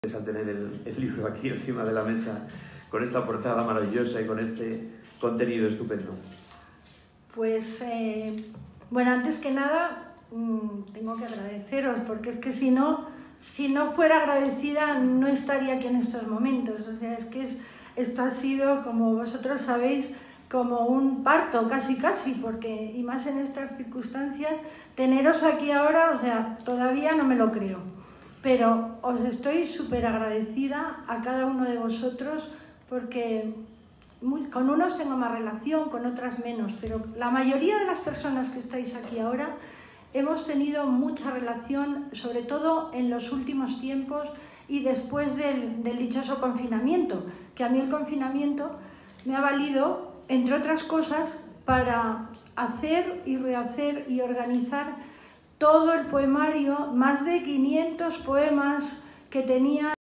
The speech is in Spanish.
Al tener el libro aquí encima de la mesa, con esta portada maravillosa y con este contenido estupendo. Pues, bueno, antes que nada, tengo que agradeceros, porque es que si no fuera agradecida no estaría aquí en estos momentos. O sea, es que esto ha sido, como vosotros sabéis, como un parto, casi, porque, y más en estas circunstancias, teneros aquí ahora, o sea, todavía no me lo creo. Pero os estoy súper agradecida a cada uno de vosotros porque con unos tengo más relación, con otras menos, pero la mayoría de las personas que estáis aquí ahora hemos tenido mucha relación, sobre todo en los últimos tiempos y después del dichoso confinamiento, que a mí el confinamiento me ha valido, entre otras cosas, para hacer y rehacer y organizar todo el poemario, más de 500 poemas que tenía